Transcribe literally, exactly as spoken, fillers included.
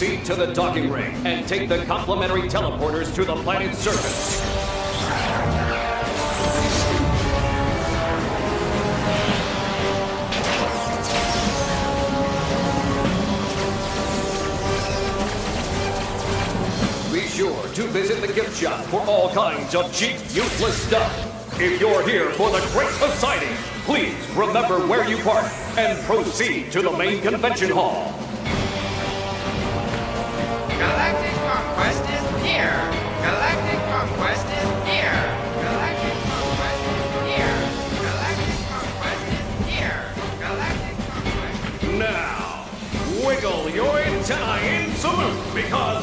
proceed to the docking ring and take the complimentary teleporters to the planet's surface. Be sure to visit the gift shop for all kinds of cheap, useless stuff. If you're here for the Great Poseidon, please remember where you parked and proceed to the main convention hall. Galactic Conquest is here! Galactic Conquest is here! Galactic Conquest is here! Galactic Conquest is here! Galactic Conquest is here! Now, wiggle your antennae in salute because